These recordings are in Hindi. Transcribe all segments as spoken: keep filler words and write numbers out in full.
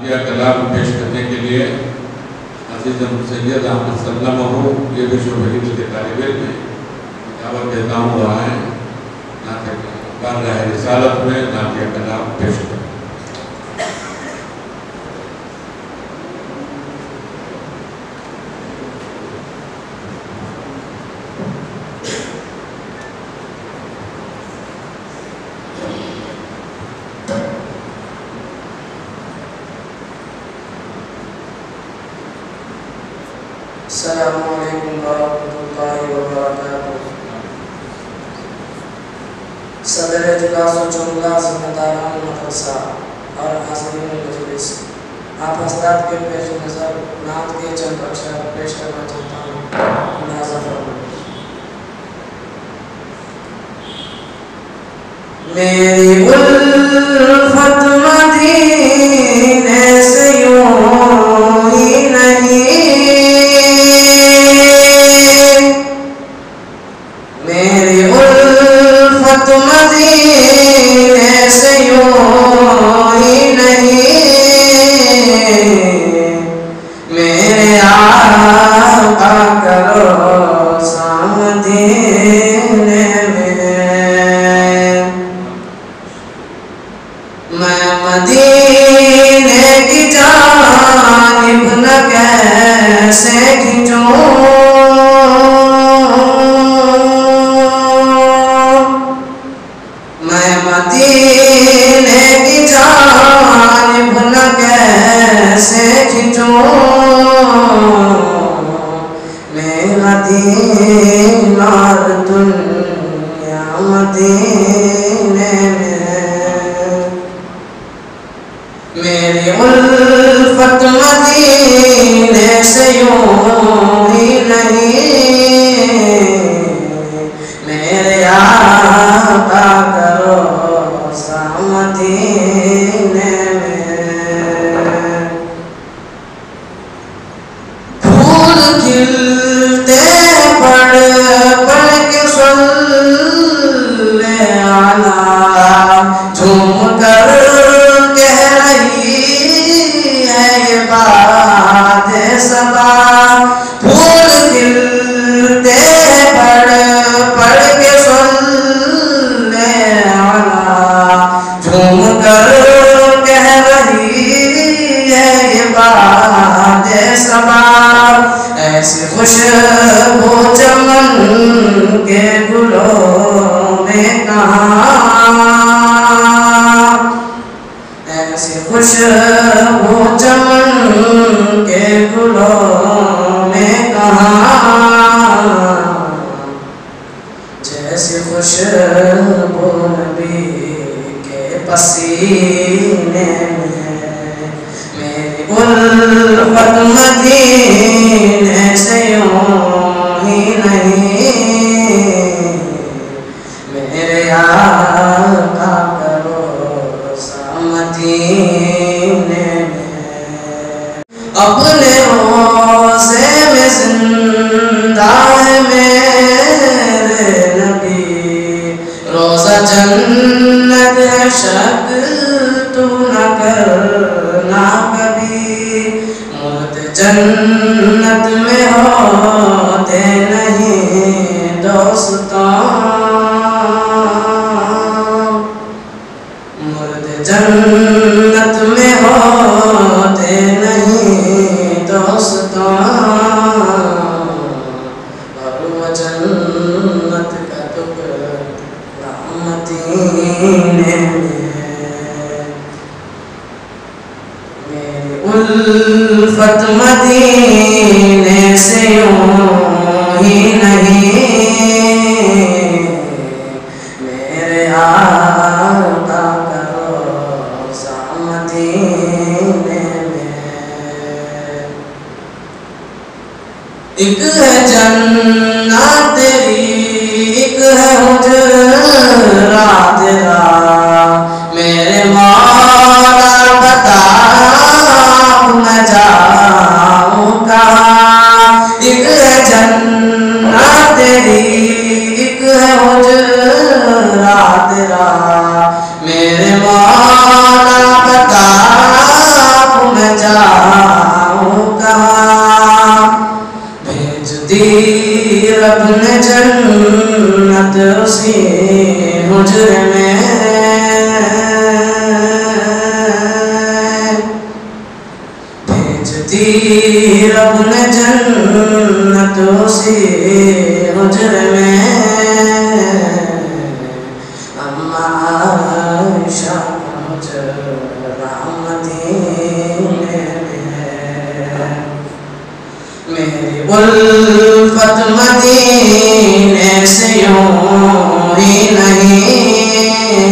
नातिया कलाम पेश करने के लिए अजीज सैयद अहमद सल्लम हो ये विश्व भगीरथ के तालिब इल्म दावत देता हूँ आए नातिया रिसालत में नातिया कलाम पेश करें। अस्सलामु अलैकुम वरहमतुल्लाहि वबरकातुहू। सदर इजलास व जुमला ज़िम्मेदारान मदरसा और हाज़रीन मजलिस, आप हज़रात के पेश नज़र नात के चंद अक्षर पेश करना चाहता हूँ। लिहाज़ा फरमाएं। मेरी उल्फत मदीने से यूं ही नहीं, मेरी उल्फत मदीने से यूं ही नहीं, मेरे आका करो सामदीने में, मैं मदीने की जानिब न कैसे खिंचूं, मैं मदीने की जानिब न कैसे खिंचूं, मेरा दीनार दुनिया मदीने में, मेरी उल्फत मदीने से यूं ही नहीं, मेरे आका करो सामदीने में। फूल खिलते पड़ पड़ के सल्ले अला, झूम कर कह रही है ये बात सबा, फूल खिलते पड़ पड़ के सल्ले अला, झूम कर कह रही है ये बात सबा, ऐसी खुशबू चमन के गुलों में कहाँ, ऐसी खुशबू चमन के गुलों में कहाँ, जैसी खुशबू नबी के पसीने में, मेरी उल्फत मदीने से यूं ही नहीं, मेरे आका करो सामदीने में। अपने रोज़े में जिंदा है मेरे नबी, रोज़ा जन्नत है शक तू न करना कभी, मुर्द जन्नत में होते नहीं दोस्तों, मुर्द जन्नत में होते नहीं दोस्तों, और वो जन्नत का टुकड़ा मदीने में, मेरी उल्फत मदीने से यूं ही नहीं, मेरे आका करो सामदीने में। एक है जन्नत तेरी, एक है हुजरा तेरा, मेरे मौला बता मैं जाऊं कहाँ, एक है जन्नत रब ने जन्नत उसी हुजरे में भेज दी, रब ने जन्नत उसी हुजरे में अम्मा आयशा का हुजरा मदीने में। मेरी उल्फत मदीने से यूं ही नहीं,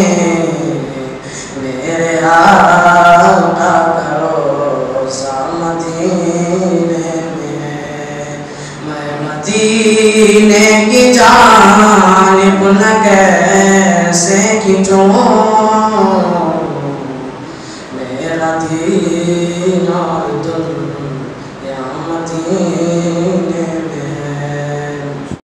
मेरे आका का रोज़ा मदीने में। मैं मदीने की जानिब न कैसे खिंचूं, मेरा दीन और दुनिया मदीने